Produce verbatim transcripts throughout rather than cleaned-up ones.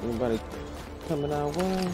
Anybody coming our way?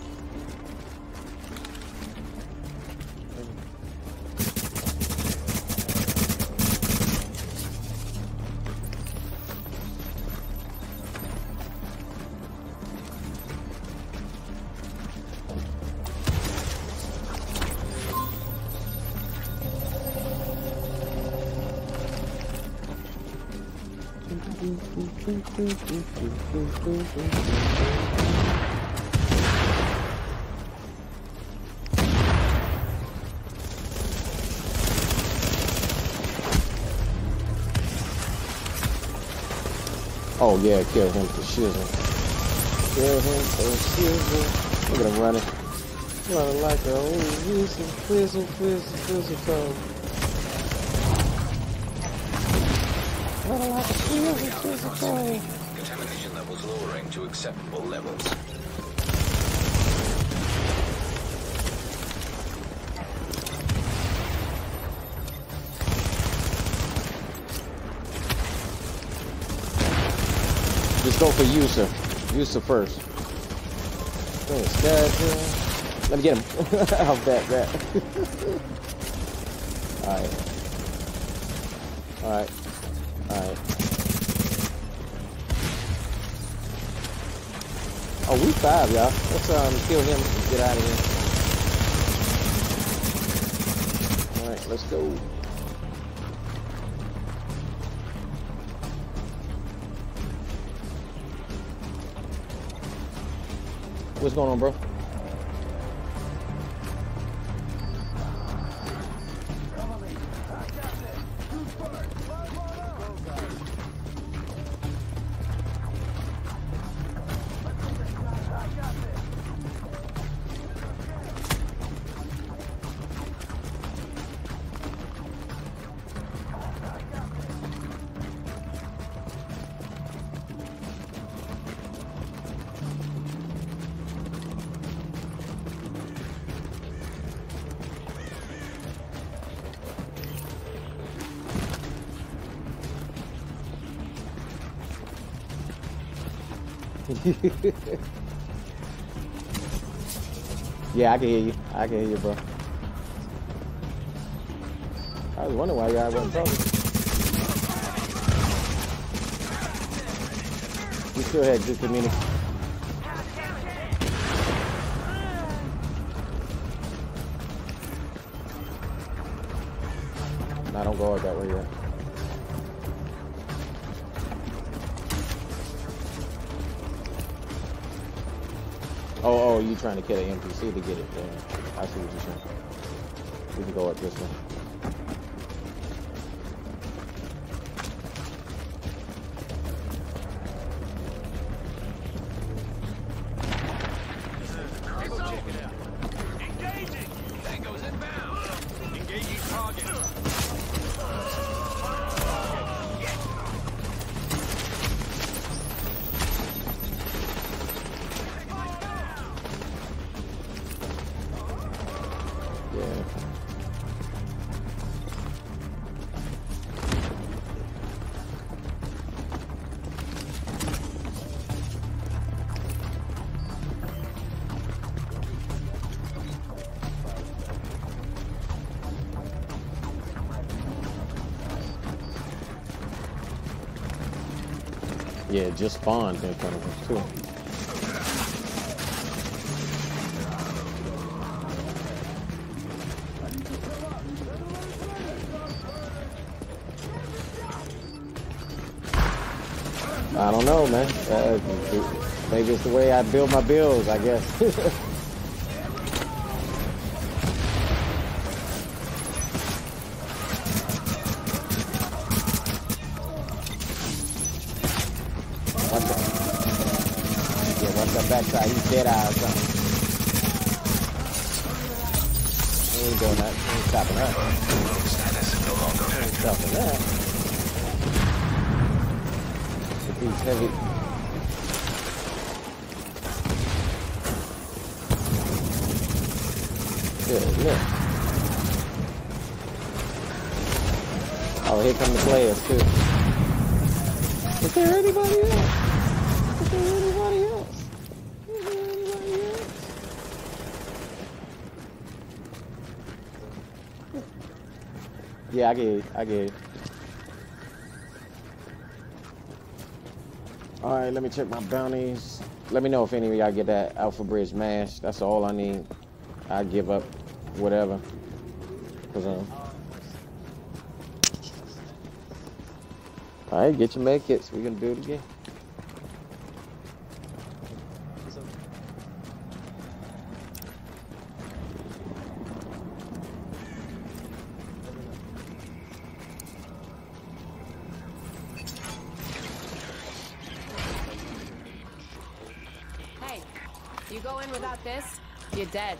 Oh yeah, kill him for shizzle. Kill him for shizzle. Look at him running. Running like a old whistle, whistle, whistle, whistle toe. Running like a whistle, whistle toe. Contamination levels lowering to acceptable levels. Just go for Yusa. Yusa first. Oh, let me get him. I'll bet that. Alright. Alright. Alright. Oh, we five, y'all. Let's um kill him and get out of here. Alright, let's go. What's going on, bro? Yeah, I can hear you. I can hear you, bro. I was wondering why y'all wasn't talking. We still had just a minute. Nah, don't go out that way yet. Oh, oh, you trying to kill an N P C to get it there. I see what you're saying. We can go up this way. Engaging! Tango's inbound! Engaging target! Yeah, it just spawned in front of us too. I don't know, man. Uh, maybe it's the way I build my builds, I guess. Backside, he's dead eye or something. He ain't doing that. He ain't stopping that. Status no longer He ain't stopping that. If he's heavy. Good, look. Oh, here come the players too. Is there anybody else? Is there anybody else? Yeah, I get it. I get it. All right, let me check my bounties. Let me know if any of y'all get that Alpha Bridge mash. That's all I need. I give up whatever. Cause um, all right, get your med kits. We're gonna do it again. Hey, you go in without this, you're dead.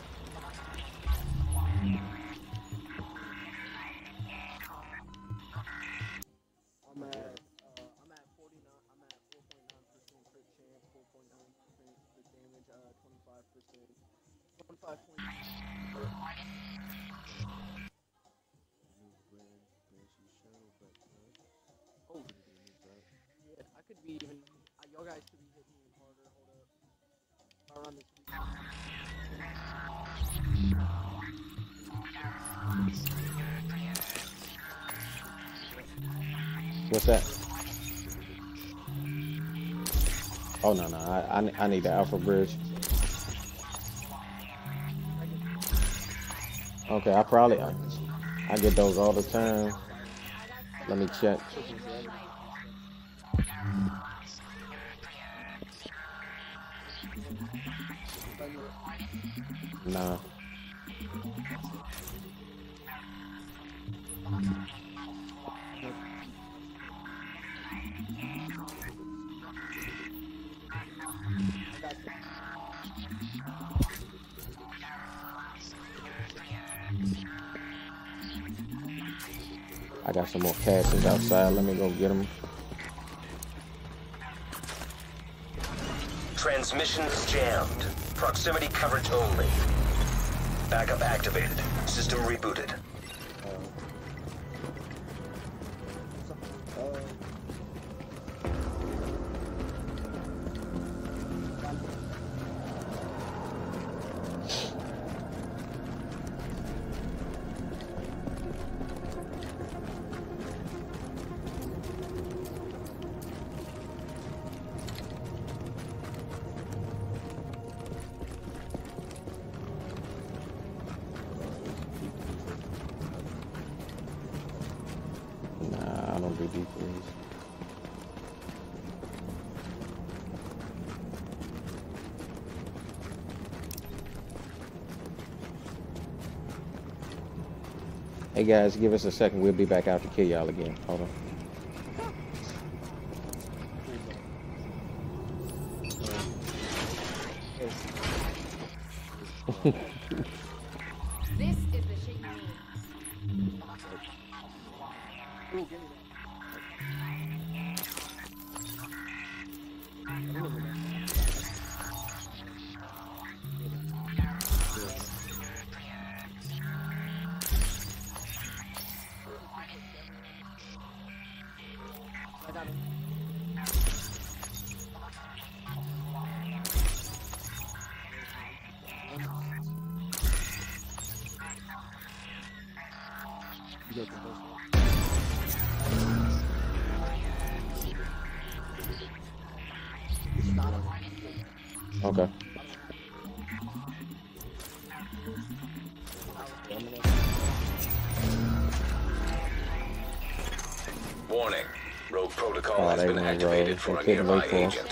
What's that? Oh no no, I I, I need the Alpha Bridge. Okay, I probably I, I get those all the time. Let me check. Nah. I got some more caches outside. Let me go get them. Transmissions jammed. Proximity coverage only. Backup activated. System rebooted. Nah, I don't do D threes. Hey guys, give us a second. We'll be back out to kill y'all again. Hold on. This is the shit you need. Okay. Warning. Rogue protocol Oh, has they been went activated rogue. for They a couldn't nearby wait for us. agent.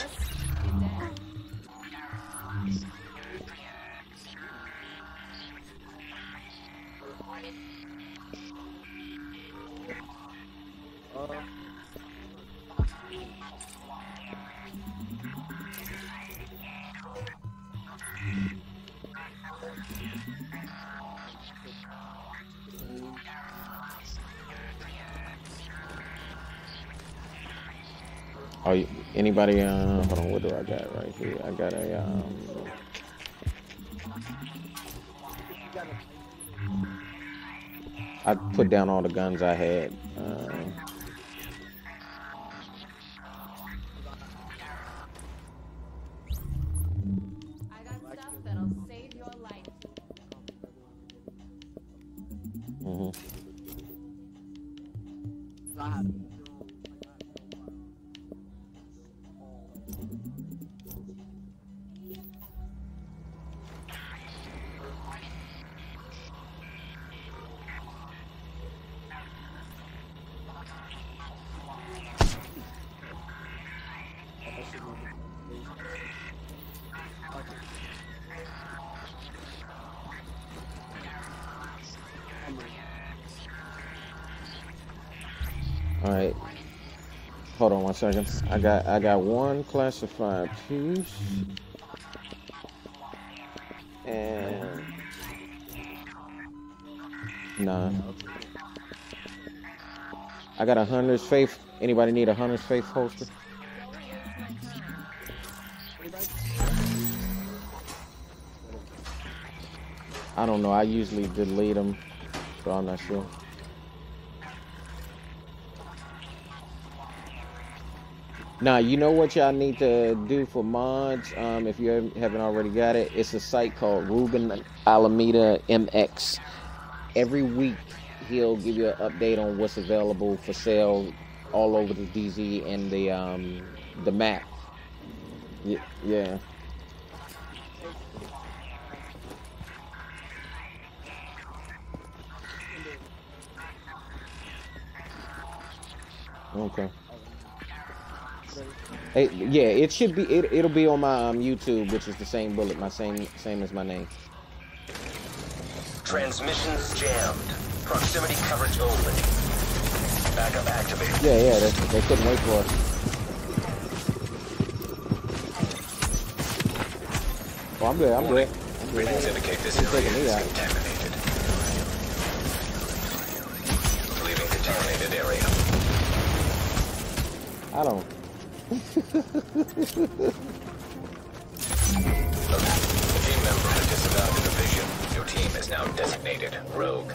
Oh, you- anybody? Uh, hold on. What do I got right here? I got a. Um, I put down all the guns I had. Uh, I got stuff that'll save your life. mhm. All right. Hold on one second. I got I got one classified piece. And nah. I got a Hunter's Faith. Anybody need a Hunter's Faith holster? I don't know. I usually delete them, so I'm not sure. Now, you know what y'all need to do for mods, um, if you haven't already got it? It's a site called Ruben Alameda M X. Every week, he'll give you an update on what's available for sale all over the D Z and the um, the map. Y yeah. Okay. Hey, yeah, it should be. It, it'll be on my um, YouTube, which is the same bullet, my same same as my name. Transmissions jammed. Proximity coverage only. Backup activated. Yeah, yeah, they, they couldn't wait for us. Oh, I'm good. I'm good. I'm good. Readings indicate this It's area taking me is out. contaminated. Leaving contaminated area. I don't. A team member has disavowed the division. Your team is now designated Rogue.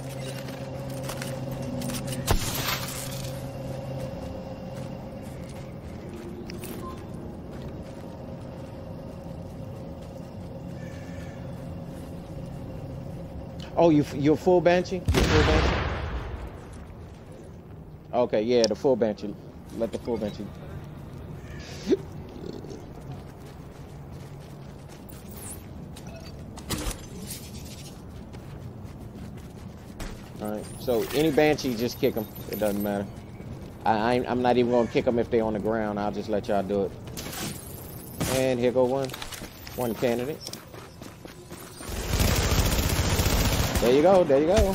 Oh, you you're full Banshee? You're full Banshee? Okay, yeah, the full Banshee. Let the full Banshee. All right. So any Banshee, just kick them. It doesn't matter. I, I I'm not even gonna kick them if they're on the ground. I'll just let y'all do it. And here go one, one candidate. There you go. There you go.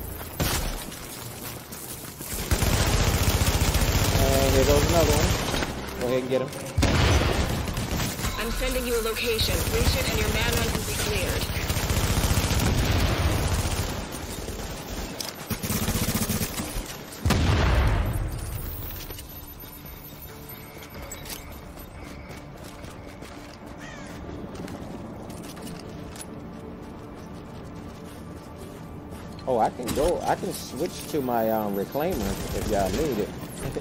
And here goes another one. Go ahead and get him. I'm sending you a location. Reach it and your manhunt will be cleared. Oh, I can go. I can switch to my um, reclaimer if y'all need it.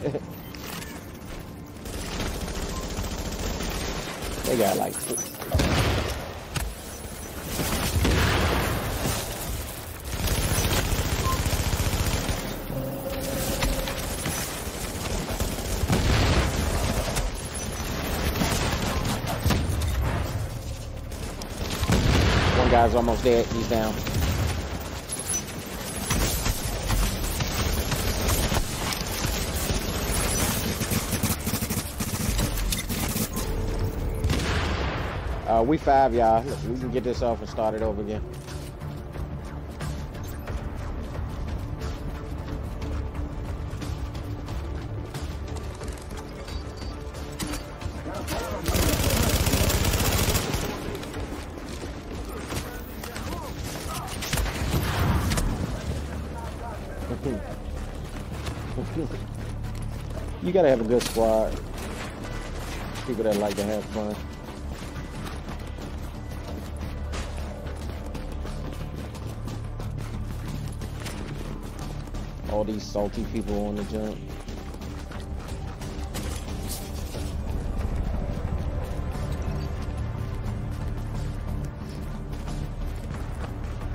They got like. One guy's almost dead. He's down. Uh, we five, y'all. We can get this off and start it over again. You gotta have a good squad. People that like to have fun. All these salty people on the jump.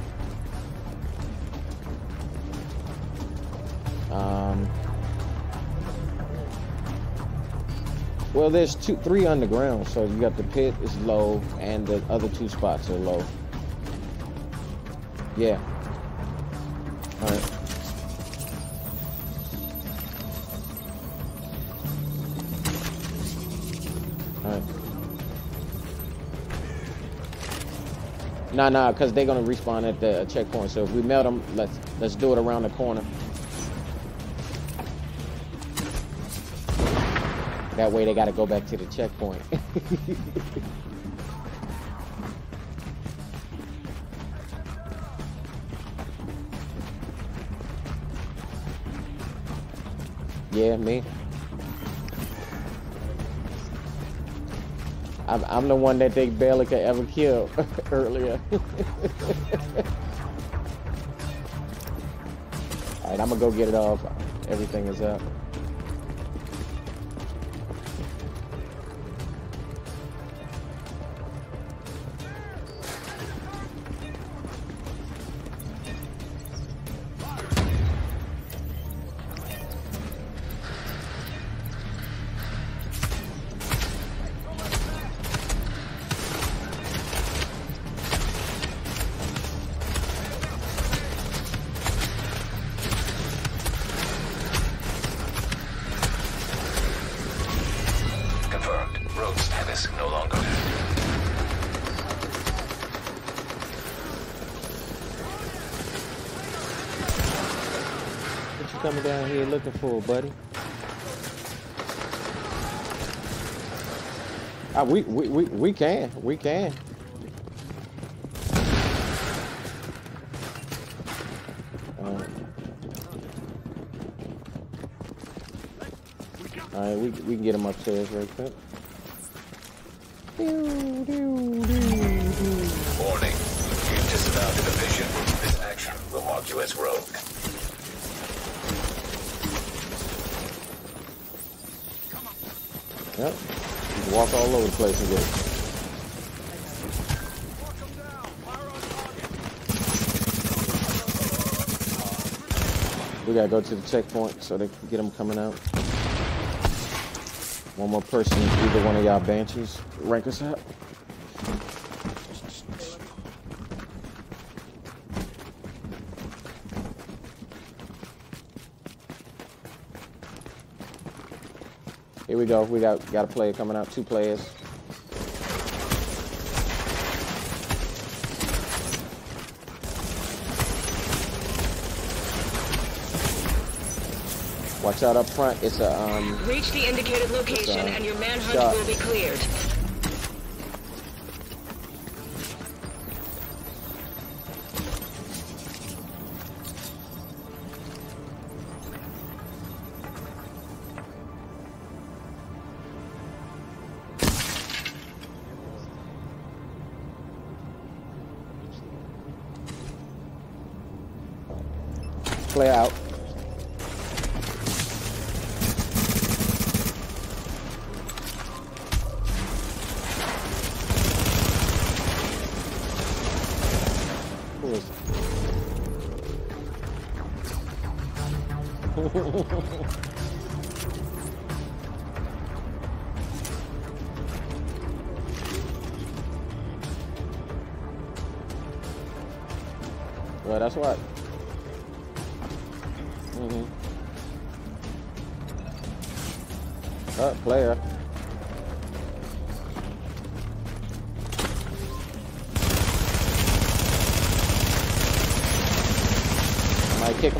Um, Well, there's two, three underground. So you got the pit is low, and the other two spots are low. Yeah. All right. All right. Nah, nah, because they're gonna respawn at the checkpoint. So if we melt them, let's let's do it around the corner. That way they gotta go back to the checkpoint. Yeah, me. I'm, I'm the one that they barely could ever kill earlier. Alright, I'm gonna go get it off. Everything is up. Coming down here looking for, buddy. Ah, we we we we can we can. All right, All right we we can get him upstairs right quick. Warning: you've disavowed the division. This action will mark you as rogue. Yep. You can walk all over the place and get it. We gotta go to the checkpoint so they can get them coming out. One more person, either one of y'all banshees, rank us up. Here we go. We got got a player coming out. Two players. Watch out up front. It's a um. Reach the indicated location, a, and your manhunt shot. will be cleared. Play out. Who is it? Well, that's what. Mm-hmm. Oh, player. Might kick him.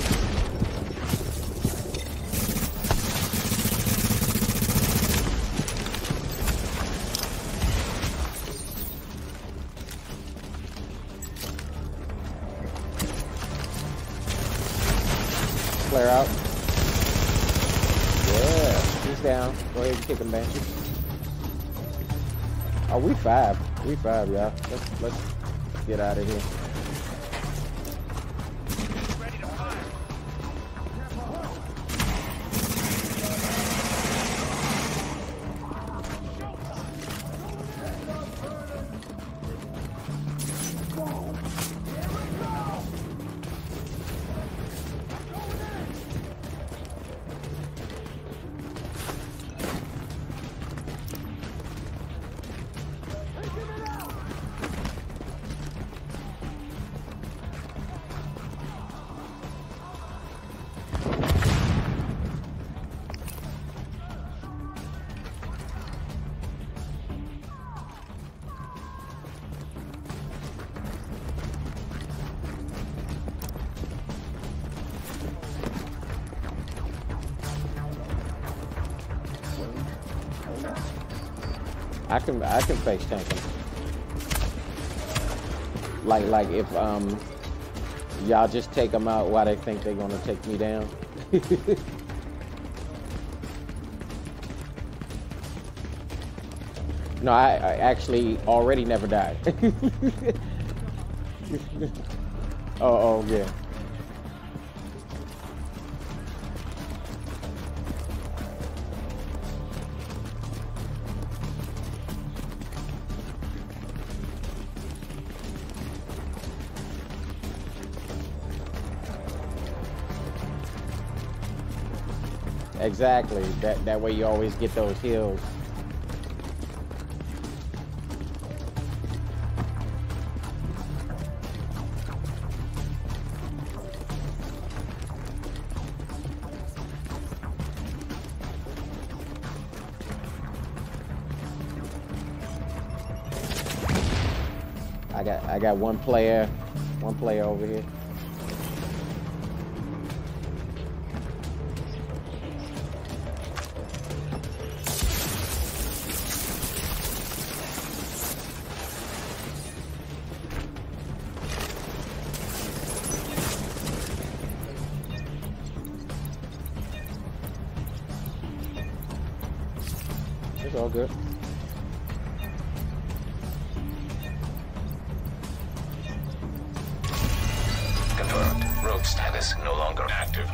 Player out. Yeah, he's down. Go ahead and kick him, Banshee. Oh, we five. We five, y'all. Let's let's get out of here. I can I can face tank them. Like like if um y'all just take them out while they think they're gonna take me down. No, I, I actually already never died. oh, oh yeah. Exactly. That that way you always get those heals. I got I got one player, one player over here. It's all good. Confirmed. Rogue status no longer active.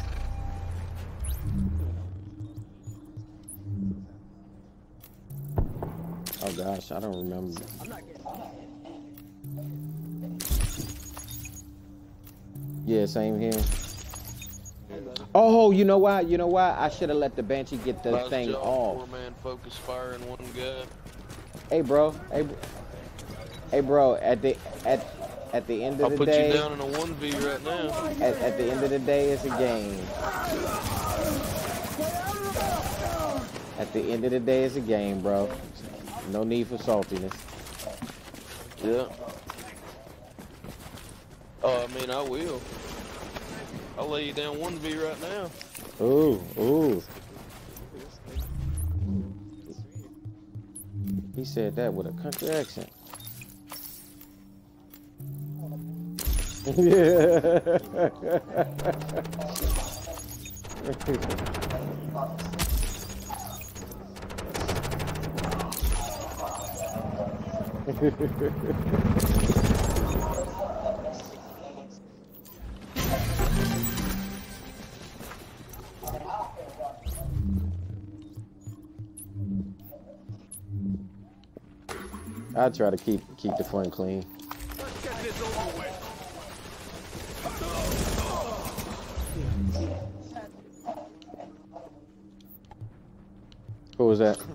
Oh gosh, I don't remember. Yeah, same here. Oh, you know why? You know why? I should have let the Banshee get the Nice thing job, off. Four-man focus fire in one guy. Hey, bro. Hey, bro. Hey, bro. At the at at the end of I'll the put day, you down in a one V right now. at, at the end of the day, it's a game. At the end of the day, it's a game, bro. No need for saltiness. Yeah. Oh, I mean, I will. I'll lay you down one V right now. Ooh, ooh. He said that with a country accent. I try to keep keep the fun clean. Who was that?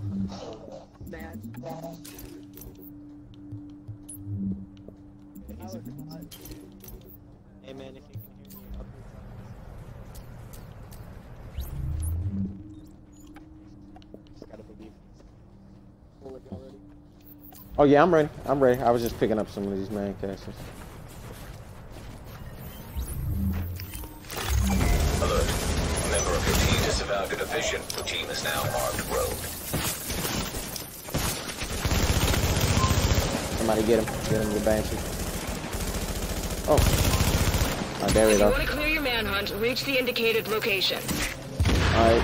Hey man, if you can hear me, up just gotta believe. Already. Oh yeah, I'm ready. I'm ready. I was just picking up some of these main casters. Alert. Member of your team disavowed a division. Your team is now armed rogue. Somebody get him. Get him the Banshee. Oh. Oh, there we If you go. want to clear your manhunt, reach the indicated location. Alright.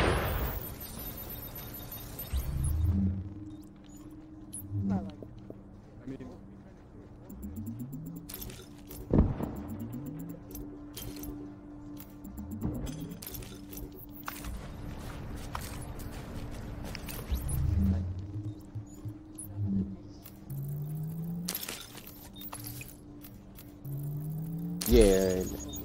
Yeah.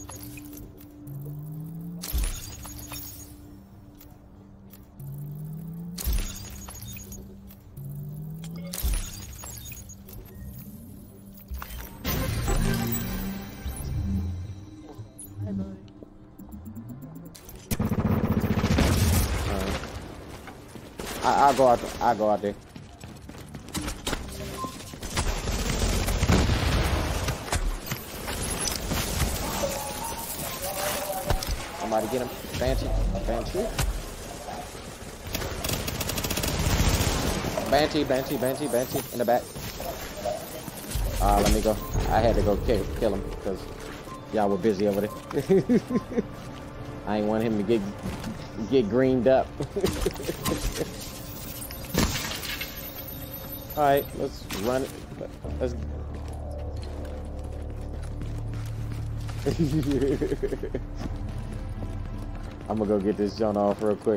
I, I'll go out. I'll go out there. Somebody get him. Banshee. Banshee. Banshee, Banshee, Banshee, Banshee in the back. Uh, let me go. I had to go kill, kill him because y'all were busy over there. I ain't want him to get get greened up. All right, let's run it. Let's. I'm gonna go get this joint off real quick.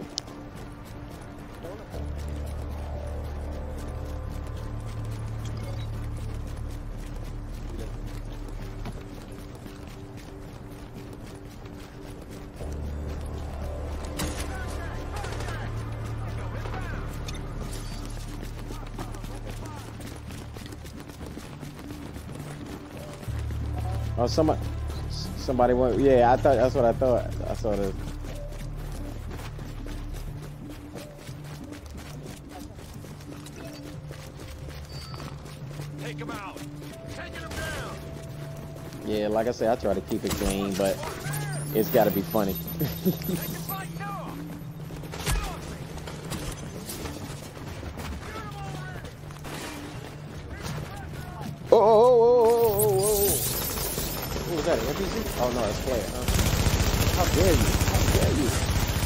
Oh, somebody, somebody went. Yeah, I thought that's what I thought. I saw this. Take him out. Taking him down. Yeah, like I said, I try to keep it clean, but it's got to be funny. Oh, oh, oh, oh, oh, oh, oh. What was that, an N P C? Oh, no, it's Claire. Huh? How dare you? How dare you?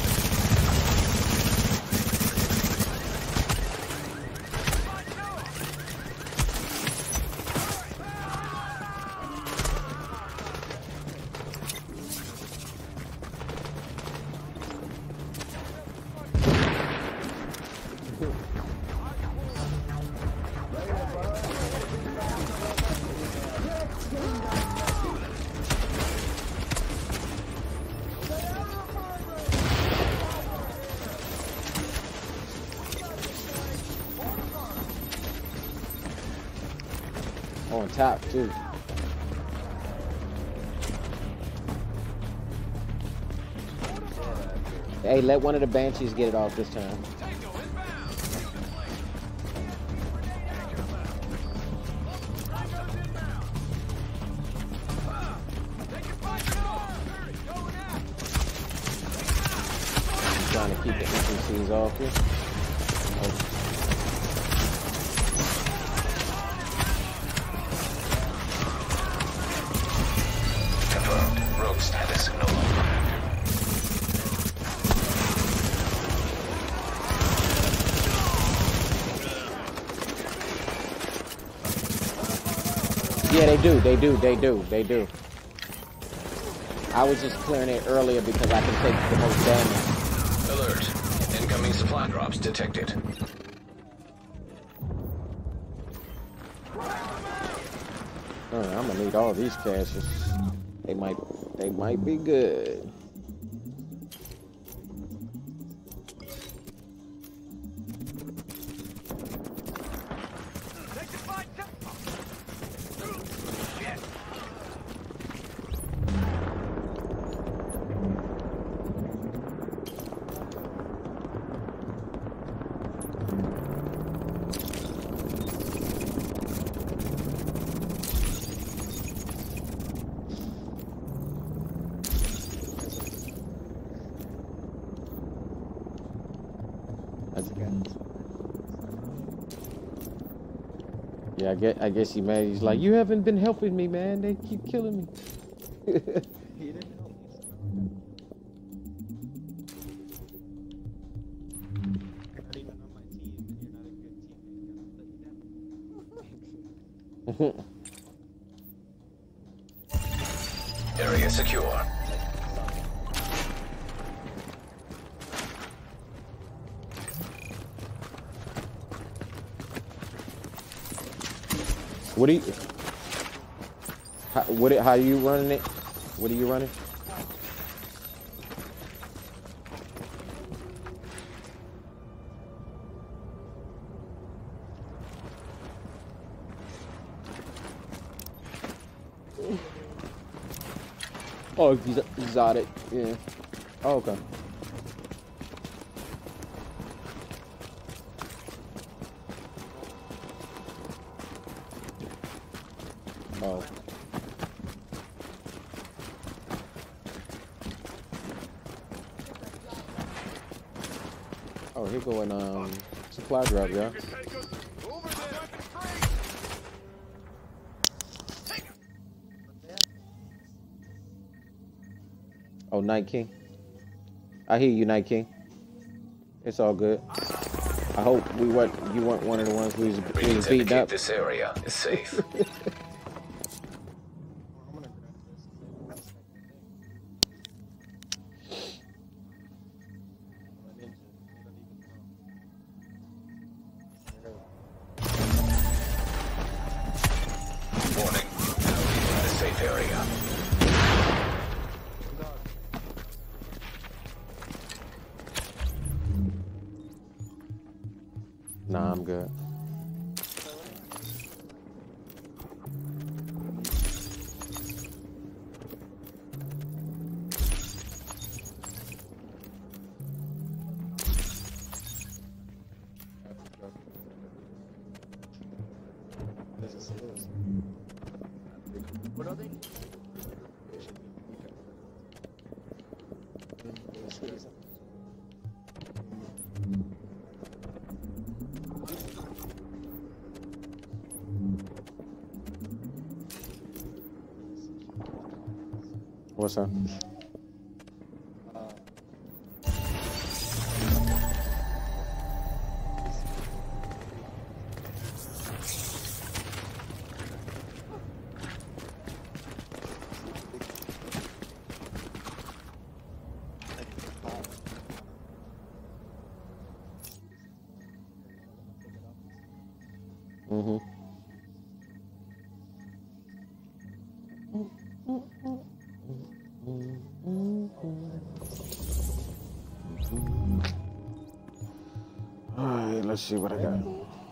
On top too. Hey, let one of the Banshees get it off this time. I'm trying to keep the N P Cs off here. Oh. Rogue status no longer active. Yeah, they do, they do, they do, they do. I was just clearing it earlier because I can take the most damage. Alert. Incoming supply drops detected. Uh, I'm gonna need all these caches. They might, they might be good. Yeah, I guess, I guess he mad. He's like, you haven't been helping me, man. They keep killing me. He didn't help me. You're not even on my team, and you're not a good teammate. I'm gonna let you down. Area secure. What are you? How, what? How are you running it? What are you running? Oh, he's he's at it. Yeah. Oh, okay. Oh. Oh, here going um Supply drop, y'all. Oh, Night King. I hear you, Night King. It's all good. I hope we weren't you weren't one of the ones who was, who was beaten up. This area is safe. Warning. Now leaving the safe area. Nah, I'm good. What are they? What's up? Mm-hmm. All right, let's see what I got.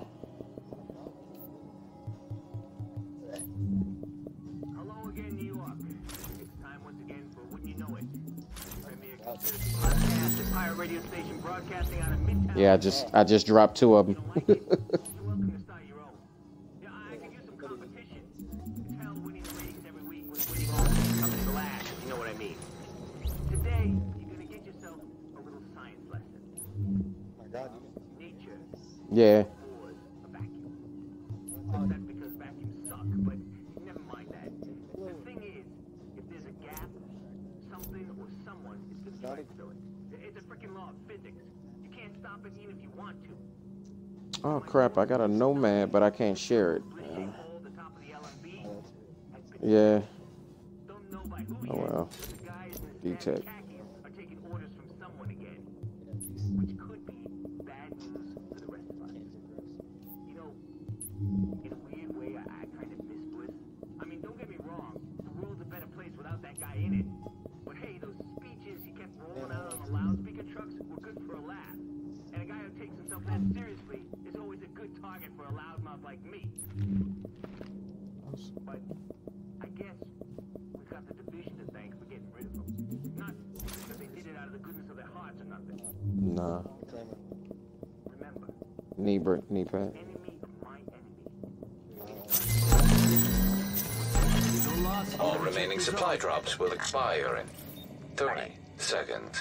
Hello again, New York. It's time once again for Wouldn't You Know It? Premier conspiracy podcast, the pirate radio station broadcasting out of Midtown. Yeah, I just I just dropped two of them. You're welcome to start your own. Yeah, I could use some competition. It's hell winning the ratings every week with winning all comes to last, if you know what I mean. Today, you're gonna get yourself a little science lesson. Oh my God. Nature Yeah. was a vacuum. That's because vacuums suck, but never mind that. The thing is, if there's a gap, something or someone is gonna try to fill it. It's a freaking law of physics. You can't stop it even if you want to. Oh crap! I got a Nomad, but I can't share it. Blazing hole, the top of the L M B has been Yeah. don't know by who Oh yet, well. but the guys in the D-Tech. standard khakis are taking orders from someone again, which could be bad news for the rest of us. You know, in a weird way, I, I kind of miss Bliss. I mean, don't get me wrong, the world's a better place without that guy in it. But hey, those speeches he kept rolling out on the loudspeaker trucks were good for a laugh. And a guy who takes himself that seriously is always a good target for a loudmouth like me. But I guess we've got the division to thank for getting rid of them. Not because they did it out of the goodness of their hearts or nothing. Nah. Remember, Knee break, knee pad. enemy of my enemy. All remaining supply drops will expire in thirty seconds.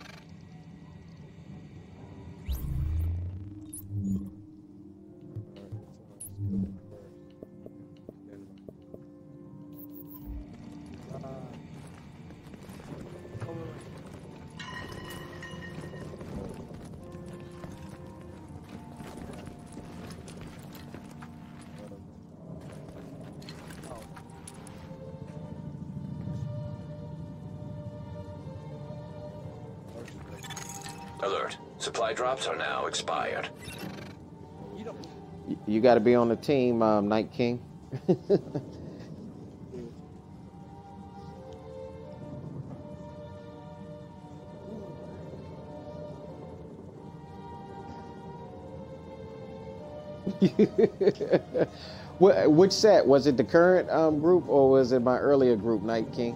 Alert. Supply drops are now expired. Y- You got to be on the team, um, Night King. Wh- Which set? Was it the current um, group or was it my earlier group, Night King?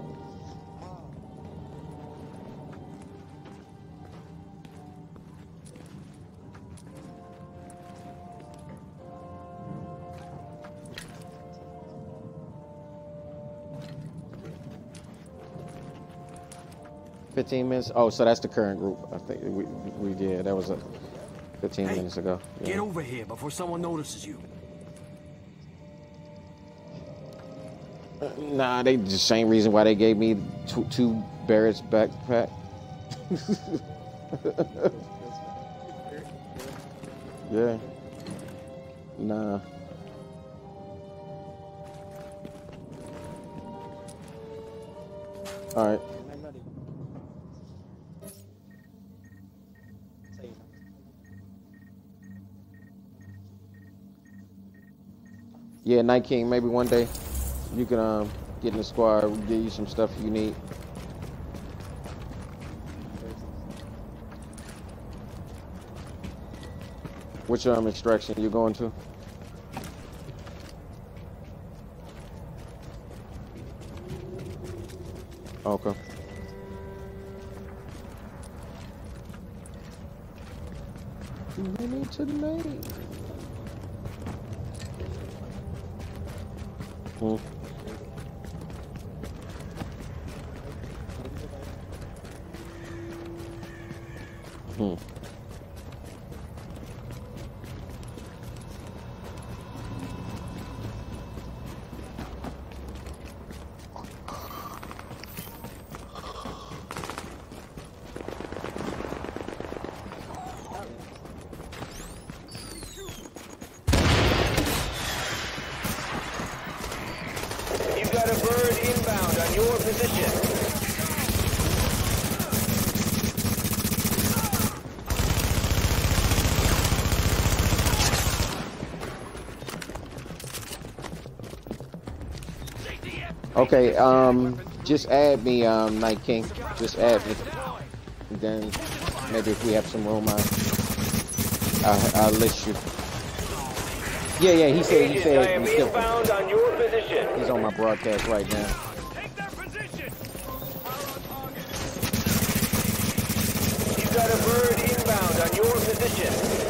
Fifteen minutes. Oh, so that's the current group. I think we we did. That was a fifteen Hey, minutes ago. Get Yeah. over here before someone notices you. Uh, Nah, they the same reason why they gave me two, two Barrett's backpack. Yeah. Nah. All right. I'm not even. So you know. Yeah, Night King. Maybe one day you can um get in the squad. We'll give you some stuff you need. Which um extraction you going to? Okay. Minute tonight. Hmm. Hmm. You've got a bird inbound on your position. Okay, um, just add me, um, Night King. Just add me. And then maybe if we have some room, I, I, I'll list you. Yeah, yeah, he said, he Agent, I said, am he's, still, inbound on your position. he's on my broadcast right now. You've got a bird inbound on your position.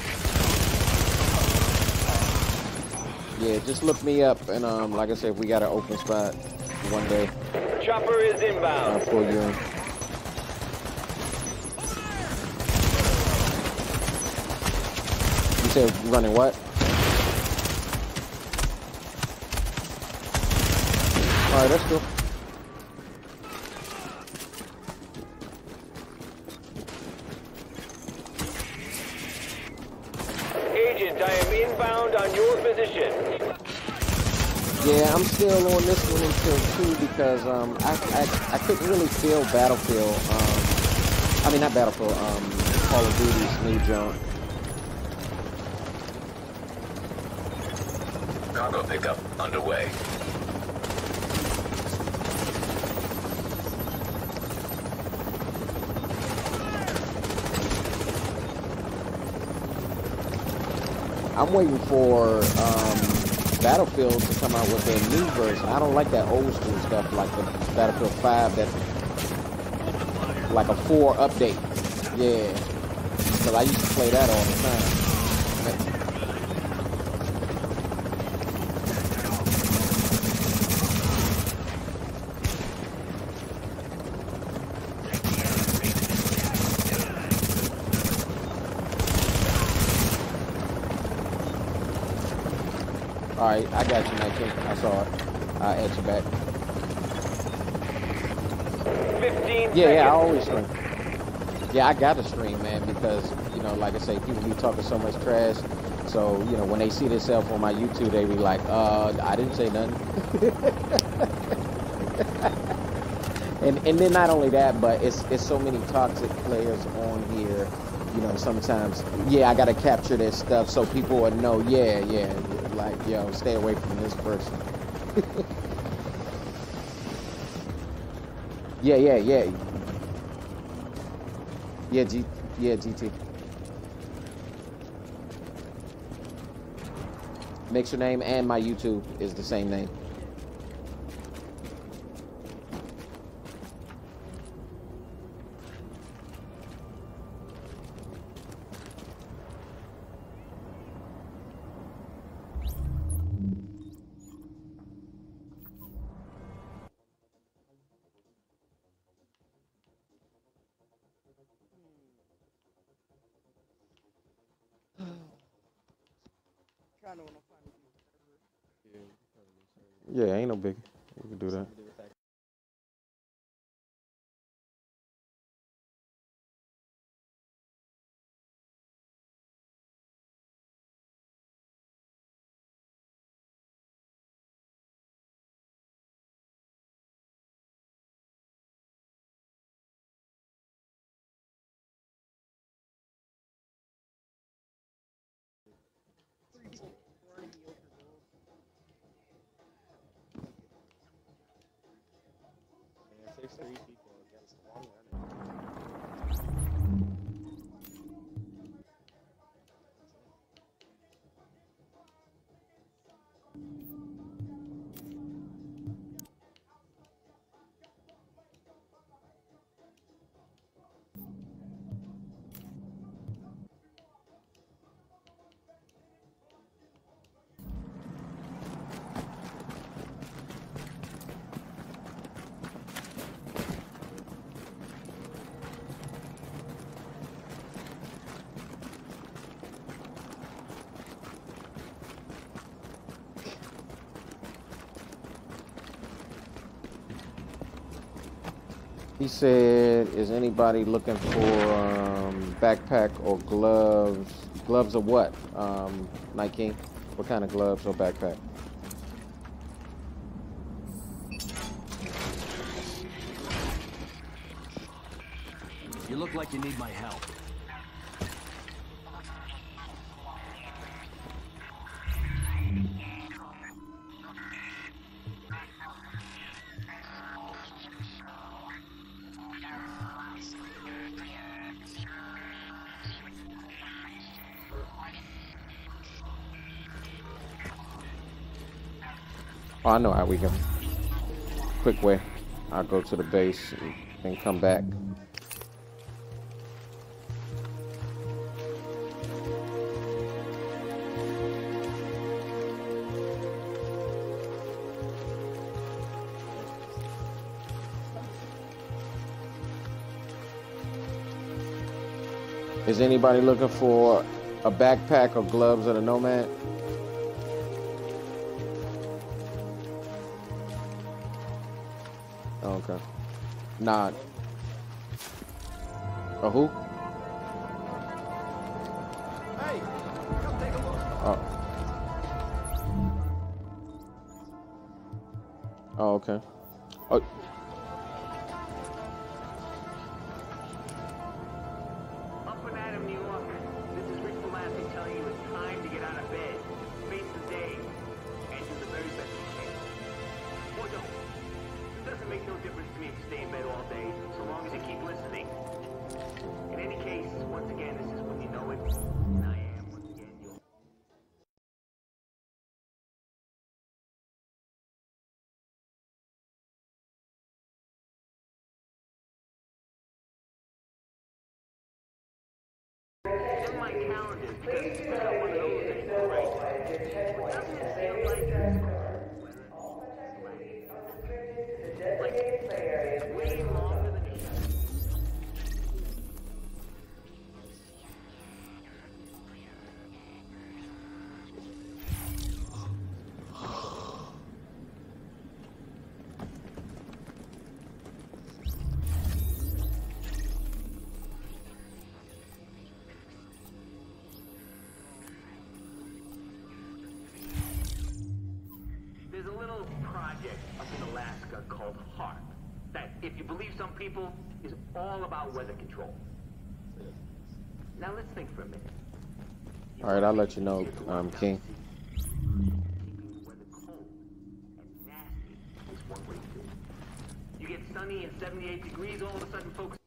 Yeah, just look me up, and um, like I said, if we got an open spot one day, Chopper is I'll inbound. pull you in. You said running what? All right, that's cool. Agent, I am inbound on your position. Yeah, I'm still on this one until two because um, I, I I couldn't really feel Battlefield. Um, I mean not Battlefield. Um, Call of Duty's new jump. Cargo pickup underway. I'm waiting for um, Battlefield to come out with their new version. I don't like that old school stuff like the Battlefield five, that like a four update. Yeah, because I used to play that all the time. All right, I got you, Night King. I saw it. I'll add you back. fifteen Yeah, yeah, I seconds. always stream. Yeah, I got to stream, man, because, you know, like I say, people be talking so much trash. So, you know, when they see themselves on my YouTube, they be like, uh, I didn't say nothing. and and then not only that, but it's it's so many toxic players on here. You know, sometimes, yeah, I got to capture this stuff so people would know, yeah, yeah, like, yo, stay away from this person. Yeah, yeah, yeah. Yeah, G, yeah, G T. Mixer name and my YouTube is the same name. kind of want to find out. Yeah, ain't no big. You can do that. Yeah, six three people against one runner. He said, is anybody looking for um, backpack or gloves? Gloves of what, um, Night King? What kind of gloves or backpack? You look like you need my help. Oh, I know how we can. Quick way. I'll go to the base and, and come back. Is anybody looking for a backpack or gloves of the Nomad? Okay. Nah. A who? Hey, come take a look. Oh. Oh, okay. Oh. Up and Adam, New York. This is Rick Malassi telling you it's time to get out of bed, face the day, and do the very best you can. Or don't. It doesn't make no difference to me if you stay in bed all day, so long as you keep listening. In any case, once again, this is when you know it, and I am, once again, your... In my calendar, because it's not one of those anymore, right? But doesn't it feel like it's like way longer than it should? There's a little project up in Alaska called HARP that, if you believe some people, is all about weather control. Now let's think for a minute. You All right, I'll let you know, um, King. Keeping the weather cold and nasty is one way to do it. You get sunny and seventy-eight degrees, all of a sudden folks